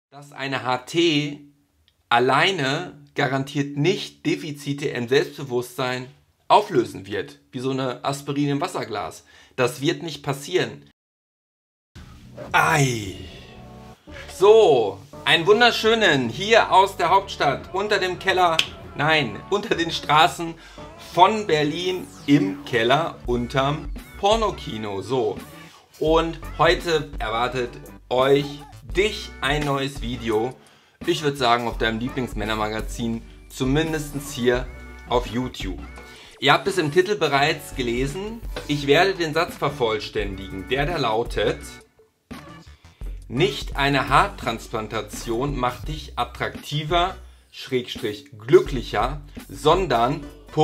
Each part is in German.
dass eine HT alleine garantiert nicht Defizite im Selbstbewusstsein auflösen wird, wie so eine Aspirin im Wasserglas. Das wird nicht passieren. Ei. So, einen wunderschönen hier aus der Hauptstadt, unter dem Keller, nein, unter den Straßen von Berlin im Keller unterm Pornokino. So, und heute erwartet dich ein neues Video. Ich würde sagen, auf deinem Lieblingsmännermagazin, zumindest hier auf YouTube. Ihr habt es im Titel bereits gelesen. Ich werde den Satz vervollständigen, der da lautet: Nicht eine Haartransplantation macht dich attraktiver, glücklicher, sondern ...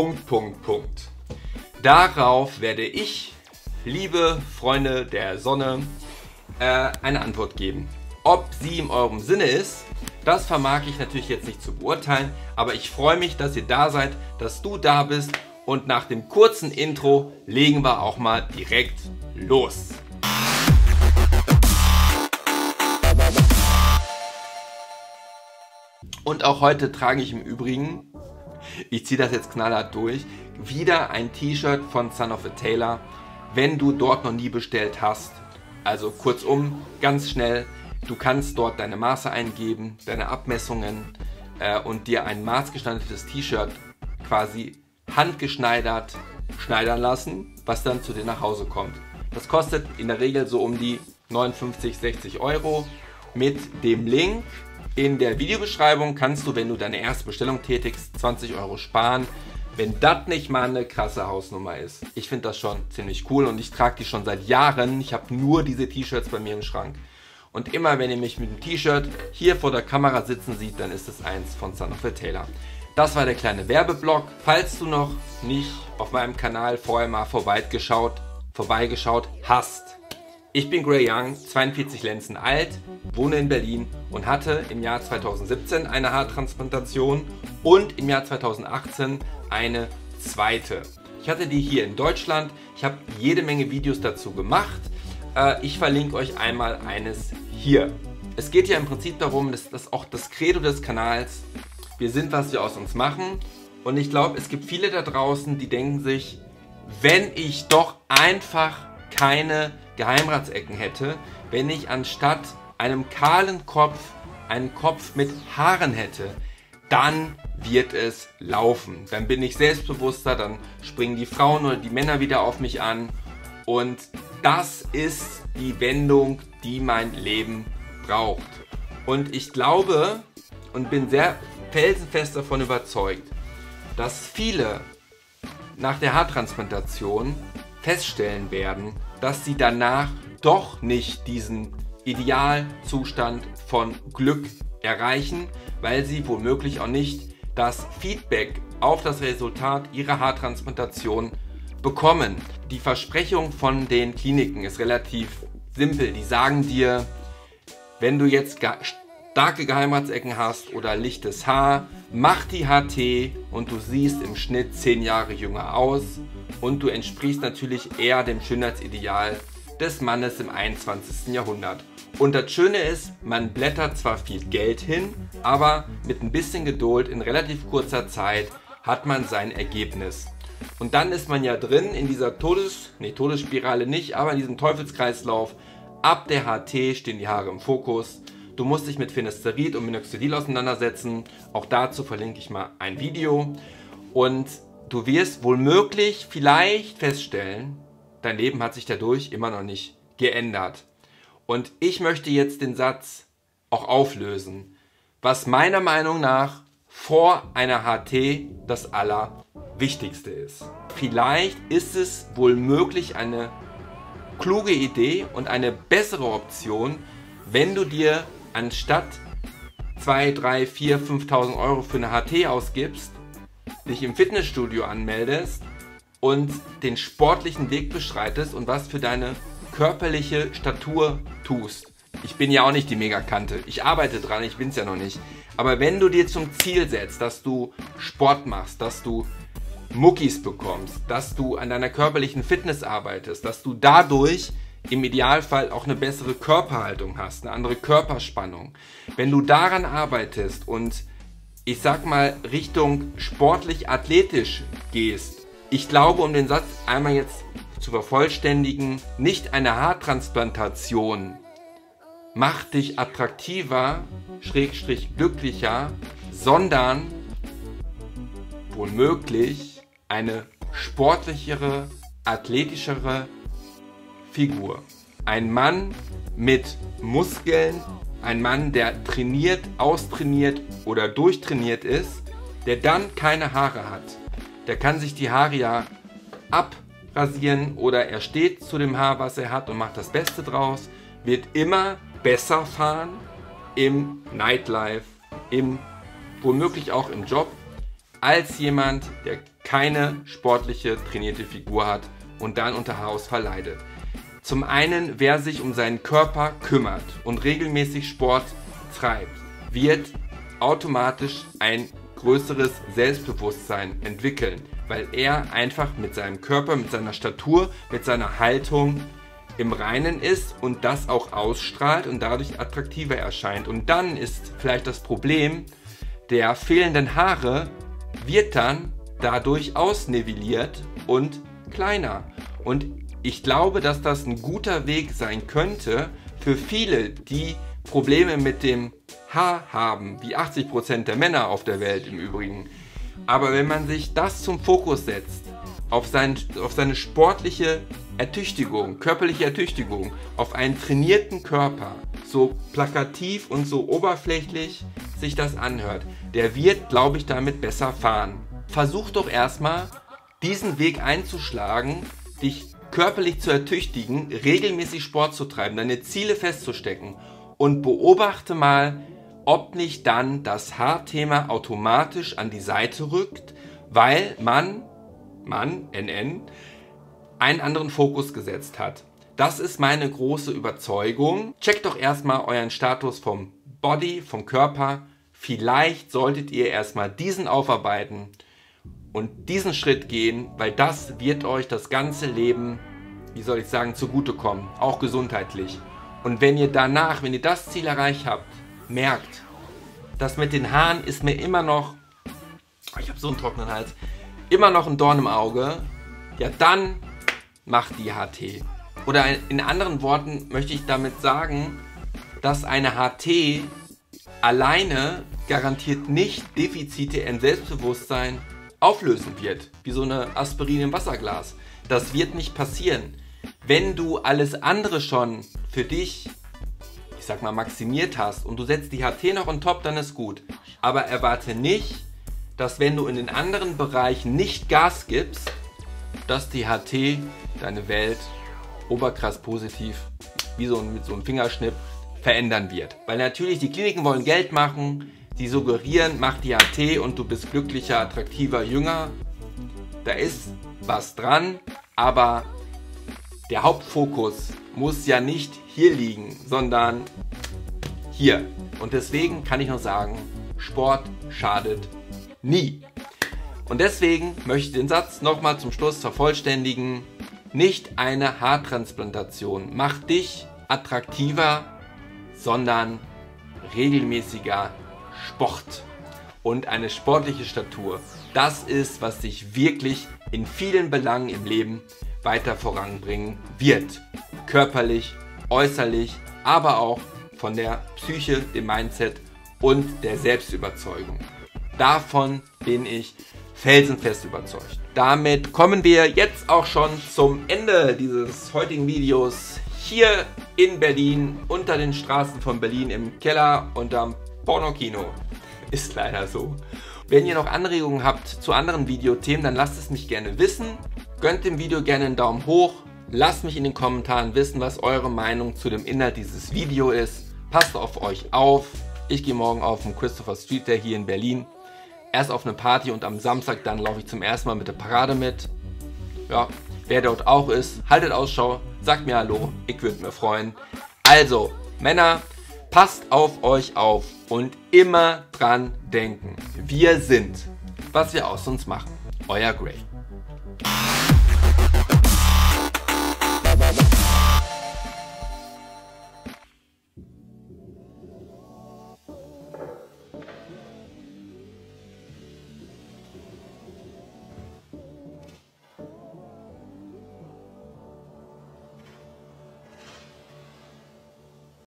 Darauf werde ich, liebe Freunde der Sonne, eine Antwort geben. Ob sie in eurem Sinne ist, das vermag ich natürlich jetzt nicht zu beurteilen, aber ich freue mich, dass ihr da seid, dass du da bist, und nach dem kurzen Intro legen wir auch mal direkt los. Und auch heute trage ich im Übrigen, ich ziehe das jetzt knallhart durch, wieder ein T-Shirt von Son of a Tailor, wenn du dort noch nie bestellt hast. Also kurzum, ganz schnell, du kannst dort deine Maße eingeben, deine Abmessungen und dir ein maßgeschneidertes T-Shirt quasi handgeschneidert schneidern lassen, was dann zu dir nach Hause kommt. Das kostet in der Regel so um die 59, 60 Euro. Mit dem Link in der Videobeschreibung kannst du, wenn du deine erste Bestellung tätigst, 20 Euro sparen. Wenn das nicht mal eine krasse Hausnummer ist. Ich finde das schon ziemlich cool und ich trage die schon seit Jahren. Ich habe nur diese T-Shirts bei mir im Schrank. Und immer wenn ihr mich mit dem T-Shirt hier vor der Kamera sitzen seht, dann ist es eins von Son of a Tailor. Das war der kleine Werbeblock. Falls du noch nicht auf meinem Kanal vorher mal vorbeigeschaut hast. Ich bin Gray Young, 42 Lenzen alt, wohne in Berlin und hatte im Jahr 2017 eine Haartransplantation und im Jahr 2018 eine zweite. Ich hatte die hier in Deutschland. Ich habe jede Menge Videos dazu gemacht. Ich verlinke euch einmal eines hier. Es geht ja im Prinzip darum, dass das auch das Credo des Kanals: Wir sind, was wir aus uns machen. Und ich glaube, es gibt viele da draußen, die denken sich, wenn ich doch einfach keine Geheimratsecken hätte, wenn ich anstatt einem kahlen Kopf einen Kopf mit Haaren hätte, dann wird es laufen. Dann bin ich selbstbewusster, dann springen die Frauen oder die Männer wieder auf mich an. Und das ist die Wendung, die mein Leben braucht. Und ich glaube und bin sehr felsenfest davon überzeugt, dass viele nach der Haartransplantation feststellen werden, dass sie danach doch nicht diesen Idealzustand von Glück erreichen, weil sie womöglich auch nicht das Feedback auf das Resultat ihrer Haartransplantation bekommen. Die Versprechung von den Kliniken ist relativ simpel. Die sagen dir, wenn du jetzt starke Geheimratsecken hast oder lichtes Haar, mach die HT und du siehst im Schnitt 10 Jahre jünger aus und du entsprichst natürlich eher dem Schönheitsideal des Mannes im 21. Jahrhundert. Und das Schöne ist, man blättert zwar viel Geld hin, aber mit ein bisschen Geduld in relativ kurzer Zeit hat man sein Ergebnis. Und dann ist man ja drin in dieser Todesspirale nicht, aber in diesem Teufelskreislauf. Ab der HT stehen die Haare im Fokus. Du musst dich mit Finasterid und Minoxidil auseinandersetzen. Auch dazu verlinke ich mal ein Video. Und du wirst womöglich vielleicht feststellen, dein Leben hat sich dadurch immer noch nicht geändert. Und ich möchte jetzt den Satz auch auflösen, was meiner Meinung nach vor einer HT das Allerwichtigste ist. Vielleicht ist es wohl möglich eine kluge Idee und eine bessere Option, wenn du dir anstatt 2, 3, 4, 5.000 Euro für eine HT ausgibst, dich im Fitnessstudio anmeldest und den sportlichen Weg beschreitest und was für deine körperliche Statur tust. Ich bin ja auch nicht die Megakante. Ich arbeite dran, ich bin es ja noch nicht. Aber wenn du dir zum Ziel setzt, dass du Sport machst, dass du Muckis bekommst, dass du an deiner körperlichen Fitness arbeitest, dass du dadurch im Idealfall auch eine bessere Körperhaltung hast, eine andere Körperspannung. Wenn du daran arbeitest und ich sag mal Richtung sportlich-athletisch gehst, ich glaube, um den Satz einmal jetzt zu vervollständigen, nicht eine Haartransplantation macht dich attraktiver, / glücklicher, sondern womöglich eine sportlichere, athletischere Figur. Ein Mann mit Muskeln, ein Mann, der trainiert, austrainiert oder durchtrainiert ist, der dann keine Haare hat. Der kann sich die Haare ja abrasieren oder er steht zu dem Haar, was er hat und macht das Beste draus, wird immer besser fahren im Nightlife, womöglich auch im Job, als jemand, der keine sportliche, trainierte Figur hat und dann unter Haarausfall leidet. Zum einen, wer sich um seinen Körper kümmert und regelmäßig Sport treibt, wird automatisch ein größeres Selbstbewusstsein entwickeln, weil er einfach mit seinem Körper, mit seiner Statur, mit seiner Haltung im Reinen ist und das auch ausstrahlt und dadurch attraktiver erscheint. Und dann ist vielleicht das Problem der fehlenden Haare, wird dann dadurch ausnivelliert und kleiner. Und ich glaube, dass das ein guter Weg sein könnte für viele, die Probleme mit dem Haar haben, wie 80% der Männer auf der Welt im Übrigen. Aber wenn man sich das zum Fokus setzt, auf seine sportliche Ertüchtigung, körperliche Ertüchtigung, auf einen trainierten Körper, so plakativ und so oberflächlich sich das anhört, der wird, glaube ich, damit besser fahren. Versuch doch erstmal, diesen Weg einzuschlagen, dich körperlich zu ertüchtigen, regelmäßig Sport zu treiben, deine Ziele festzustecken und beobachte mal, ob nicht dann das Haarthema automatisch an die Seite rückt, weil man, NN, einen anderen Fokus gesetzt hat. Das ist meine große Überzeugung. Checkt doch erstmal euren Status vom Body, vom Körper. Vielleicht solltet ihr erstmal diesen aufarbeiten und diesen Schritt gehen, weil das wird euch das ganze Leben, wie soll ich sagen, zugutekommen, auch gesundheitlich. Und wenn ihr danach, wenn ihr das Ziel erreicht habt, merkt, das mit den Haaren ist mir immer noch, ich habe so einen trockenen Hals, immer noch ein Dorn im Auge, ja dann macht die HT. Oder in anderen Worten möchte ich damit sagen, dass eine HT alleine garantiert nicht Defizite im Selbstbewusstsein auflösen wird, wie so eine Aspirin im Wasserglas. Das wird nicht passieren. Wenn du alles andere schon für dich, ich sag mal, maximiert hast und du setzt die HT noch on top, dann ist gut. Aber erwarte nicht, dass wenn du in den anderen Bereichen nicht Gas gibst, dass die HT deine Welt oberkrass positiv, wie mit so einem Fingerschnipp, verändern wird. Weil natürlich die Kliniken wollen Geld machen, die suggerieren, mach die HT und du bist glücklicher, attraktiver, jünger. Da ist was dran, aber der Hauptfokus muss ja nicht hier liegen, sondern hier. Und deswegen kann ich nur sagen, Sport schadet nie. Und deswegen möchte ich den Satz nochmal zum Schluss vervollständigen. Nicht eine Haartransplantation macht dich attraktiver, sondern regelmäßiger Sport und eine sportliche Statur. Das ist, was dich wirklich in vielen Belangen im Leben weiter voranbringen wird. Körperlich, äußerlich, aber auch von der Psyche, dem Mindset und der Selbstüberzeugung. Davon bin ich felsenfest überzeugt. Damit kommen wir jetzt auch schon zum Ende dieses heutigen Videos hier in Berlin, unter den Straßen von Berlin, im Keller unterm Pornokino. Ist leider so. Wenn ihr noch Anregungen habt zu anderen Videothemen, dann lasst es mich gerne wissen. Gönnt dem Video gerne einen Daumen hoch. Lasst mich in den Kommentaren wissen, was eure Meinung zu dem Inhalt dieses Videos ist. Passt auf euch auf. Ich gehe morgen auf den Christopher Street Day hier in Berlin. Erst auf eine Party und am Samstag dann laufe ich zum ersten Mal mit der Parade mit. Ja, wer dort auch ist, haltet Ausschau, sagt mir Hallo, ich würde mich freuen. Also, Männer, passt auf euch auf und immer dran denken. Wir sind, was wir aus uns machen. Euer Gray.